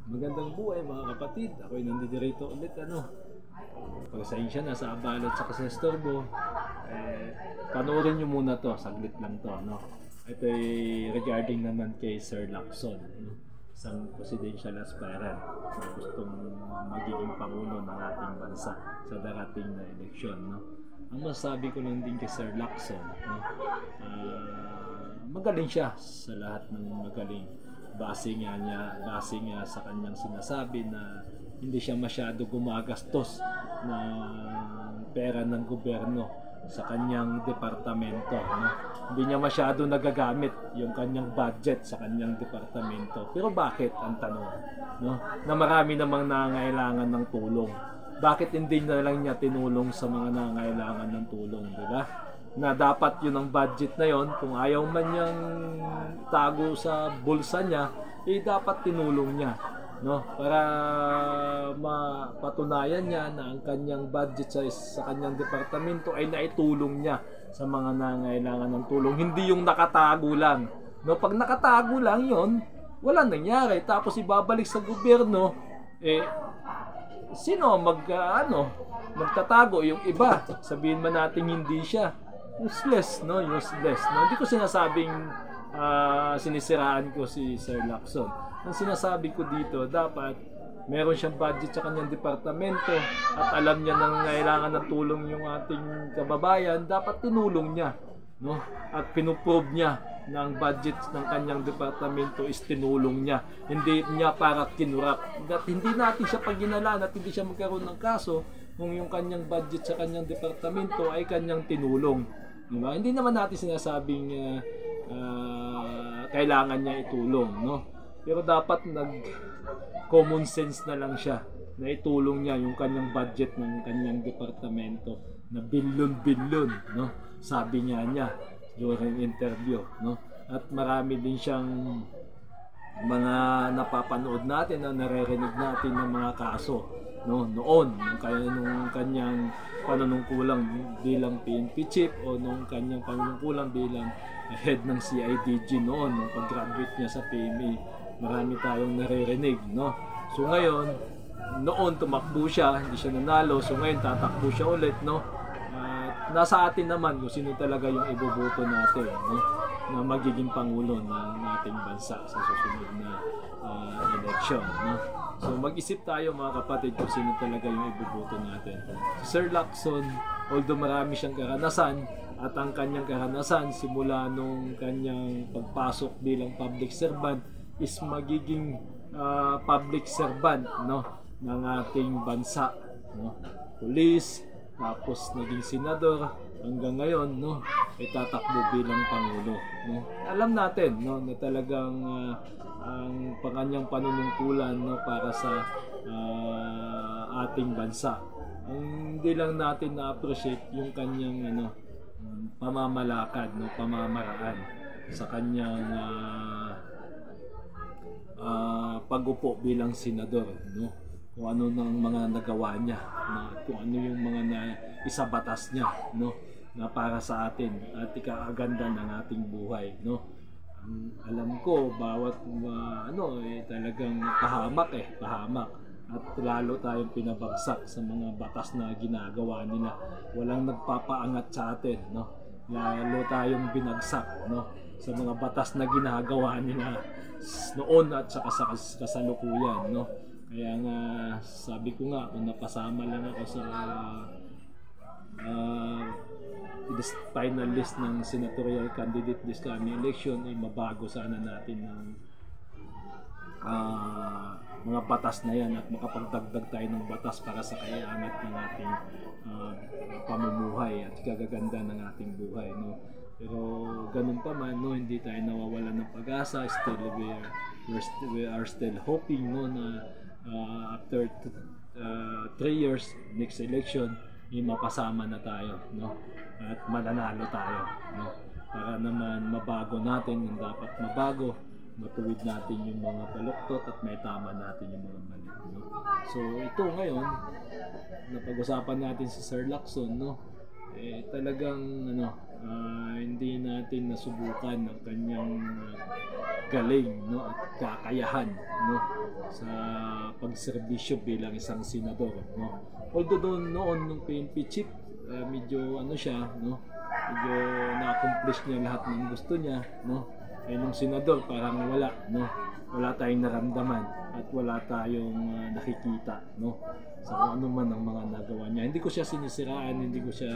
Magandang buhay mga kapatid. Ako'y nandito ulit pasensya na sa abalot sa kasestorbo. Panoorin nyo muna to, saglit lang to, no? Ito ay regarding naman kay Sir Lacson, no? Isang presidential aspirant na gustong magiging pangulo ng ating bansa sa darating na eleksyon, no? Ang masasabi ko lang din kay Sir Lacson, no? Magaling siya sa lahat ng magaling. Base nga sa kanyang sinasabi na hindi siya masyado gumagastos ng pera ng gobyerno sa kanyang departamento, no? Hindi niya masyado nagagamit yung kanyang budget sa kanyang departamento. Pero bakit ang tanong, no? Na marami namang nangangailangan ng tulong. Bakit hindi na lang niya tinulong sa mga nangangailangan ng tulong, di ba? Na dapat yun ang budget na yon, kung ayaw man niyang tago sa bulsa niya, dapat tinulong niya, no? Para mapatunayan niya na ang kanyang budget sa kanyang departamento ay naitulong niya sa mga nangangailangan ng tulong, hindi yung nakatago lang, no? Pag nakatago lang yon, wala nangyari, tapos ibabalik sa gobyerno, sino magtatago? Yung iba, sabihin man natin hindi siya useless, no? Useless, no? Hindi ko sinasabing sinisiraan ko si Sir Lacson. Ang sinasabi ko dito, dapat meron siyang budget sa kanyang departamento at alam niya na kailangan ng tulong yung ating kababayan, dapat tinulong niya, no? At pinuprove niya na ang budget ng kanyang departamento is tinulong niya. Hindi niya para kinurap. At hindi natin siya paginalaan at hindi siya magkaroon ng kaso kung yung kanyang budget sa kanyang departamento ay kanyang tinulong. Diba? Hindi naman natin sinasabing kailangan niya itulong, no? Pero dapat common sense na lang siya na itulong niya yung kanyang budget ng kanyang departamento na bilyon-bilyon, no? Sabi niya during interview, no? At marami din siyang mga napapanood natin na naririnig natin ng mga kaso, no, noon nung kanyang panunungkulan bilang PNP chief o nung kanyang panunungkulan bilang head ng CIDG noon nung pag-graduate niya sa PMA. Marami tayong naririnig, no? So ngayon, noon tumakbo siya, hindi siya nanalo, so ngayon tatakbo siya ulit, no? Nasa atin naman kung sino talaga yung iboboto natin, no? Na magiging pangulo ng ating bansa sa susunod na election, no? So mag-isip tayo mga kapatid kung sino talaga yung iboboto natin. Si Sir Lacson, although marami siyang karanasan, at ang kanyang karanasan simula nung kanyang pagpasok bilang public servant is magiging public servant, no, ng ating bansa, no? Police, tapos naging senador, hanggang ngayon, no, ay tatakbo bilang pangulo, no? Alam natin, no, na talagang ang kanyang panunungkulan, no, para sa ating bansa. Hindi lang natin na-appreciate yung kanyang pamamalakad, no, pamamaraan sa kanyang pag-upo bilang senador, no? Kung ano nang mga nagawa niya, kung ano yung mga isabatas niya, no, na para sa atin at ikakaganda ng ating buhay, no? Alam ko bawat talagang pahamak at lalo tayong pinabagsak sa mga batas na ginagawa nila. Walang nagpapaangat sa atin, no? Lalo tayong binagsak, no, sa mga batas na ginagawa nila noon at sa kasalukuyan, no? Kaya nga sabi ko nga, kung napasama lang ako sa final list ng senatorial candidate this coming election, ay mabago sana natin ng mga batas na yan at makapagdagdag tayo ng batas para sa kaiangat ng ating pamumuhay at kagaganda ng ating buhay, no? Pero ganun pa man, no, hindi tayo nawawalan ng pag-asa. We are still hoping, no, na after 3 years next election, mapasama na tayo, no, at mananalo tayo, no, para naman mabago natin yung dapat mabago, matuwid natin yung mga baluktot at may tama natin yung mga mali, no? So ito ngayon napag-usapan natin si Sir Lacson, no, talagang Hindi natin nasubukan ang kanyang galing, no, at kakayahan, no, sa pagserbisyo bilang isang senador, no. Although doon noon nung PNP chief, medyo ano siya, no, medyo na-accomplish niya lahat ng gusto niya, no. Nung senador parang wala, no, wala tayong naramdaman at wala tayong nakikita, no, sa kung ano man ang mga nagawa niya. Hindi ko siya sinisiraan, hindi ko siya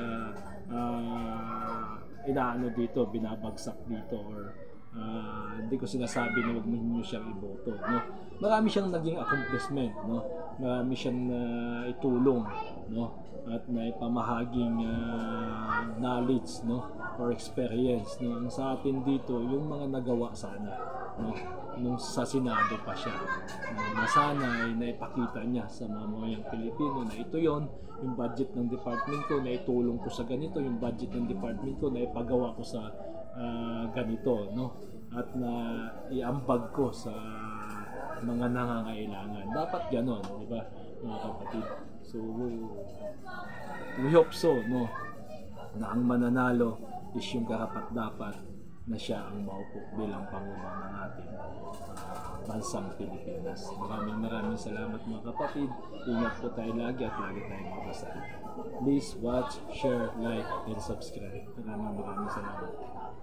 inaano dito, binabagsak dito, or hindi ko sinasabi na wag niyo siyang iboto, no. Marami siyang naging accomplishment, no. Marami siyang itulong, no, at naipamahaging knowledge, no, or experience, no. Ang sa atin dito yung mga nagawa sana, no, nung sa Senado pa siya, na sana ay naipakita niya sa mamamayang Pilipino na ito yon, yung budget ng department ko na itulong ko sa ganito, yung budget ng department ko na ipagawa ko sa ganito, no, at na iambag ko sa mga nangangailangan. Dapat ganon, di ba, mga kapatid? So we hope so, no, na ang mananalo is yung karapat-dapat na siya ang maupo bilang Pangulo ng ating bansang Pilipinas. Maraming salamat mga kapatid. Ingat po tayo lagi at lagi tayong magdasal. Please watch, share, like, and subscribe. Maraming salamat.